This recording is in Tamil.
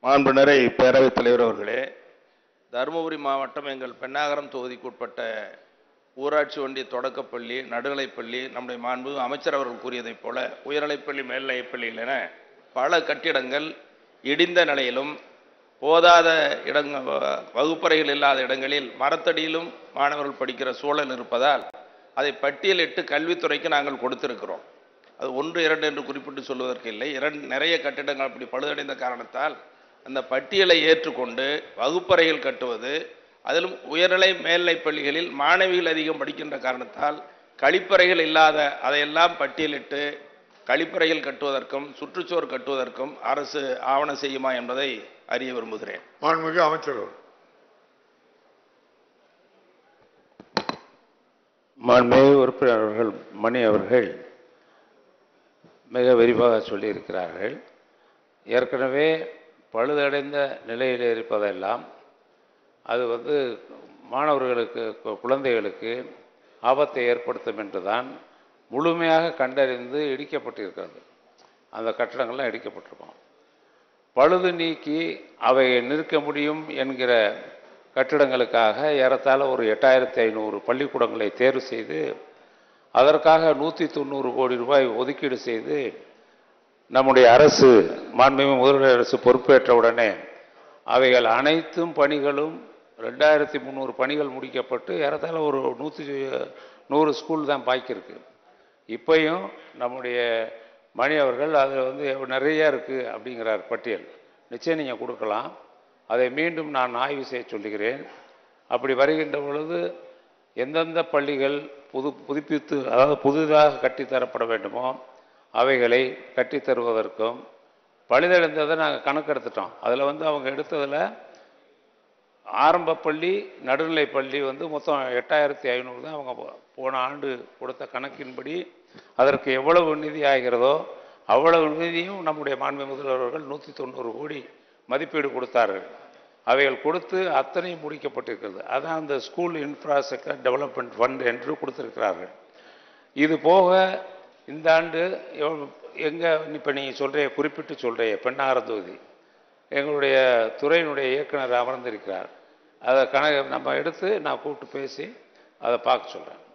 மாண்புநிறை பேரவைத் தலைவர் அவர்களே, தருமபுரி மாவட்டம் எங்கள் பெண்ணாகரம் தொகுதிக்குட்பட்ட ஊராட்சி ஒன்றிய தொடக்கப்பள்ளி, நடுநிலைப்பள்ளி, நம்முடைய மாண்பு அமைச்சர் அவர்கள் கூறியதைப் போல உயர்நிலைப்பள்ளி, மேல்நிலைப்பள்ளியில் என பல கட்டிடங்கள் இடிந்த நிலையிலும், போதாத வகுப்பறைகள் இல்லாத இடங்களில் மரத்தடியிலும் மாணவர்கள் படிக்கிற சூழல் இருப்பதால் அதை பட்டியலிட்டு கல்வித்துறைக்கு நாங்கள் கொடுத்திருக்கிறோம். அது 1, 2 என்று குறிப்பிட்டு சொல்வதற்கு இல்லை. நிறைய கட்டிடங்கள் அப்படி பழுதடைந்த காரணத்தால் அந்த பட்டியலை ஏற்றுக்கொண்டு வகுப்பறைகள் கட்டுவது, அதிலும் உயர்நிலை மேல்நிலை பள்ளிகளில் மாணவிகள் அதிகம் படிக்கின்ற காரணத்தால் கழிப்பறைகள் இல்லாத அதையெல்லாம் பட்டியலிட்டு கழிப்பறைகள் கட்டுவதற்கும் சுற்றுச்சுவர் கட்டுவதற்கும் அரசு ஆவணம் செய்யுமா என்பதை அறிய விரும்புகிறேன். மாண்புமிகு அமைச்சர். மாண்புமிகு உறுப்பினர் அவர்கள் மணி அவர்கள் மிக விரிவாக சொல்லியிருக்கிறார்கள். ஏற்கனவே பழுதடைந்த நிலையில் இருப்பதெல்லாம் அது மாணவர்களுக்கு, குழந்தைகளுக்கு ஆபத்தை ஏற்படுத்தும் என்றுதான் முழுமையாக கண்டறிந்து இடிக்கப்பட்டிருக்கிறது. அந்த கட்டடங்கள்லாம் இடிக்கப்பட்டிருக்கும். பழுது நீக்கி அவை நிற்க முடியும் என்கிற கட்டிடங்களுக்காக ஏறத்தாழ ஒரு 8500 பள்ளிக்கூடங்களை தேர்வு செய்து அதற்காக 190 கோடி ரூபாய் ஒதுக்கீடு செய்து நம்முடைய அரசு, மாண்புமிகு முதல்வர் அரசு பொறுப்பேற்ற உடனே அவைகள் அனைத்தும் பணிகளும் 2300 பணிகள் முடிக்கப்பட்டு ஏறத்தாழ ஒரு 100 ஸ்கூல் தான் பாய்க்கிருக்கு. இப்பையும் நம்முடைய மணி அவர்கள் அதில் நிறைய இருக்குது அப்படிங்கிறார் பட்டியல். நிச்சயம் நீங்கள் கொடுக்கலாம். அதை மீண்டும் நான் ஆய்வு செய்ய சொல்லுகிறேன். அப்படி வருகின்ற பொழுது எந்தெந்த பள்ளிகள் புதுப்பித்து, அதாவது புதிதாக கட்டித்தரப்பட வேண்டுமோ அவைகளை கட்டித்தருவதற்கும், பழுதடைந்ததை நாங்கள் கணக்கெடுத்துட்டோம். அதில் அவங்க எடுத்ததில் ஆரம்ப பள்ளி, நடுநிலை பள்ளி மொத்தம் 8500 தான் அவங்க போன ஆண்டு கொடுத்த கணக்கின்படி அதற்கு எவ்வளவு நிதி ஆகிறதோ அவ்வளவு நிதியும் நம்முடைய மாண்புமிகு முதல்வர்கள் 190 கோடி மதிப்பீடு கொடுத்தார்கள். அவைகள் கொடுத்து அத்தனையும் முடிக்கப்பட்டிருக்கிறது. அதான் அந்த ஸ்கூல் இன்ஃப்ராஸ்ட்ரக்சர் டெவலப்மெண்ட் ஃபண்ட் என்று கொடுத்திருக்கிறார்கள். இது போக இந்த ஆண்டு இப்போ நீங்கள் குறிப்பிட்டு சொல்கிற பெண்ணாகரம் தொகுதி எங்களுடைய துறையினுடைய இயக்குனர் அமர்ந்திருக்கிறார். அதை நம்ம எடுத்து நான் கூப்பிட்டு பேசி அதை பார்க்க சொல்கிறேன்.